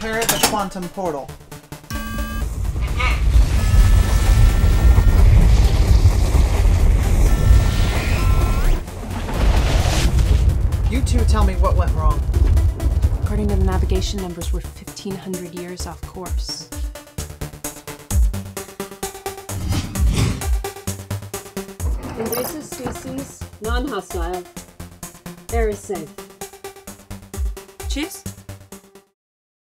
Repair the quantum portal. You two tell me what went wrong. According to the navigation numbers, we're 1,500 years off course. Invasive species, non-hostile. Air is safe. Cheers.